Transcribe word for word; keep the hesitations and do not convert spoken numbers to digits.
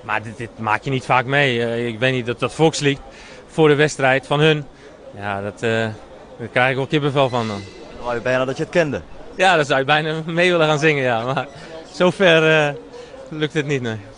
maar dit, dit maak je niet vaak mee. Uh, ik weet niet, dat, dat volkslied voor de wedstrijd van hun, ja, dat, uh, daar krijg ik wel kippenvel van dan. Dan wou je bijna dat je het kende. Ja, dan zou je bijna mee willen gaan zingen, ja. Maar zover uh, lukt het niet, nee.